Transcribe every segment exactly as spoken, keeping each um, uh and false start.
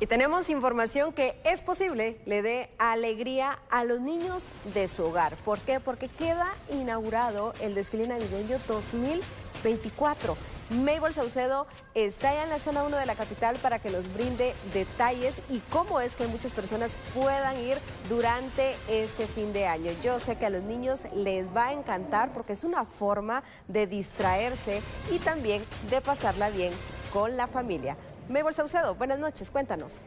Y tenemos información que es posible le dé alegría a los niños de su hogar. ¿Por qué? Porque queda inaugurado el desfile navideño dos mil veinticuatro. Mabel Saucedo está ya en la zona uno de la capital para que nos brinde detalles y cómo es que muchas personas puedan ir durante este fin de año. Yo sé que a los niños les va a encantar porque es una forma de distraerse y también de pasarla bien con la familia. Mabel Saucedo, buenas noches, cuéntanos.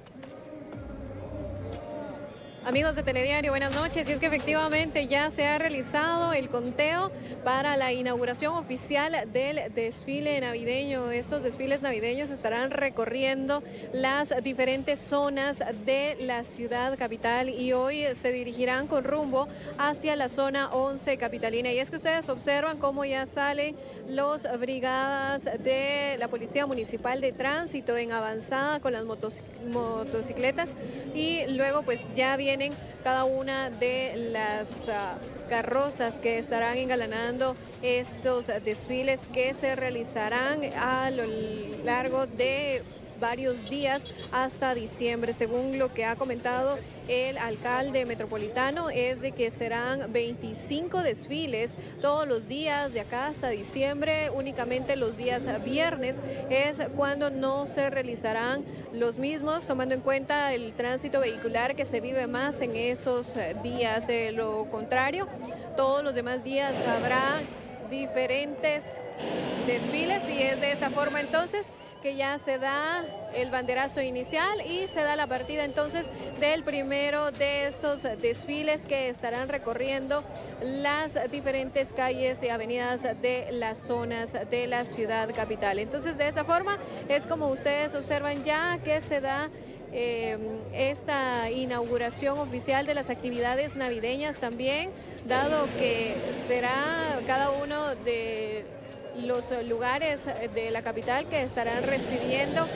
Amigos de Telediario, buenas noches. Y es que efectivamente ya se ha realizado el conteo para la inauguración oficial del desfile navideño. Estos desfiles navideños estarán recorriendo las diferentes zonas de la ciudad capital y hoy se dirigirán con rumbo hacia la zona once capitalina. Y es que ustedes observan cómo ya salen los brigadas de la Policía Municipal de Tránsito en avanzada con las motos, motocicletas y luego pues ya viene cada una de las uh, carrozas que estarán engalanando estos desfiles que se realizarán a lo largo de varios días hasta diciembre. Según lo que ha comentado el alcalde metropolitano, es de que serán veinticinco desfiles todos los días de acá hasta diciembre. Únicamente los días viernes es cuando no se realizarán los mismos, tomando en cuenta el tránsito vehicular que se vive más en esos días. De lo contrario, todos los demás días habrá diferentes desfiles y es de esta forma entonces que ya se da el banderazo inicial y se da la partida entonces del primero de esos desfiles que estarán recorriendo las diferentes calles y avenidas de las zonas de la ciudad capital. Entonces de esa forma es como ustedes observan ya que se da Eh, esta inauguración oficial de las actividades navideñas también, dado que será cada uno de los lugares de la capital que estarán recibiendo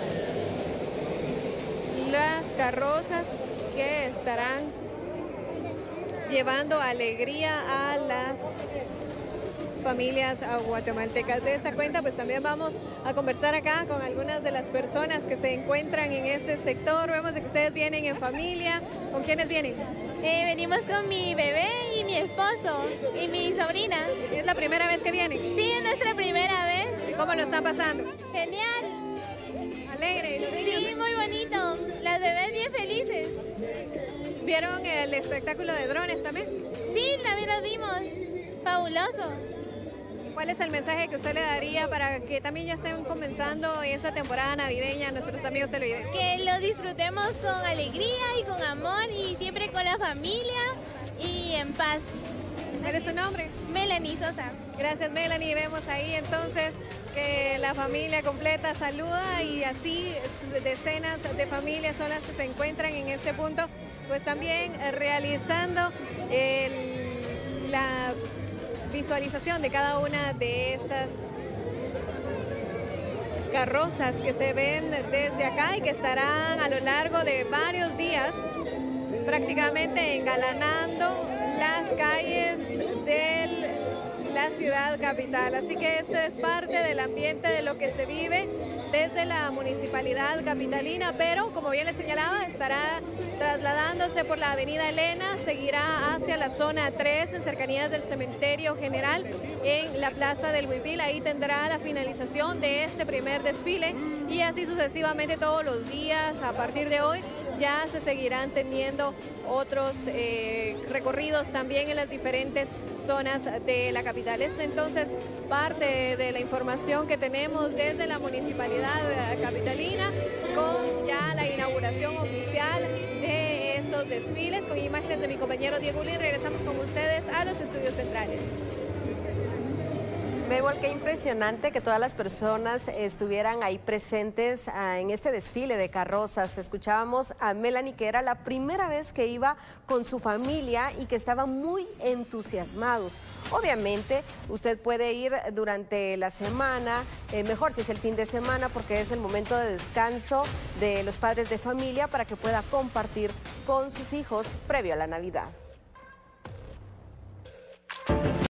las carrozas que estarán llevando alegría a las familias guatemaltecas. De esta cuenta pues también vamos a conversar acá con algunas de las personas que se encuentran en este sector. Vemos de que ustedes vienen en familia. ¿Con quiénes vienen? Eh, venimos con mi bebé y mi esposo y mi sobrina. ¿Es la primera vez que vienen? Sí, es nuestra primera vez. ¿Y cómo lo están pasando? Genial. ¿Alegre? ¿Y los niños? Sí, muy bonito. Las bebés bien felices. ¿Vieron el espectáculo de drones también? Sí, también lo vimos. Fabuloso. ¿Cuál es el mensaje que usted le daría para que también ya estén comenzando esa temporada navideña a nuestros amigos televidentes? Que lo disfrutemos con alegría y con amor y siempre con la familia y en paz. ¿Cuál es su nombre? Melanie Sosa. Gracias, Melanie. Vemos ahí entonces que la familia completa saluda y así decenas de familias son las que se encuentran en este punto, pues también realizando el, la visualización de cada una de estas carrozas que se ven desde acá y que estarán a lo largo de varios días prácticamente engalanando las calles de la ciudad capital. Así que esto es parte del ambiente de lo que se vive desde la municipalidad capitalina, pero como bien les señalaba, estará trasladándose por la avenida Elena, seguirá hacia la zona tres en cercanías del cementerio general en la plaza del Huipil. Ahí tendrá la finalización de este primer desfile y así sucesivamente todos los días a partir de hoy. Ya se seguirán teniendo otros eh, recorridos también en las diferentes zonas de la capital. Es entonces parte de la información que tenemos desde la municipalidad capitalina con ya la inauguración oficial de estos desfiles. Con imágenes de mi compañero Diego Ulín, regresamos con ustedes a los estudios centrales. Mabel, qué impresionante que todas las personas estuvieran ahí presentes uh, en este desfile de carrozas. Escuchábamos a Melanie, que era la primera vez que iba con su familia y que estaban muy entusiasmados. Obviamente, usted puede ir durante la semana, eh, mejor si es el fin de semana, porque es el momento de descanso de los padres de familia para que pueda compartir con sus hijos previo a la Navidad.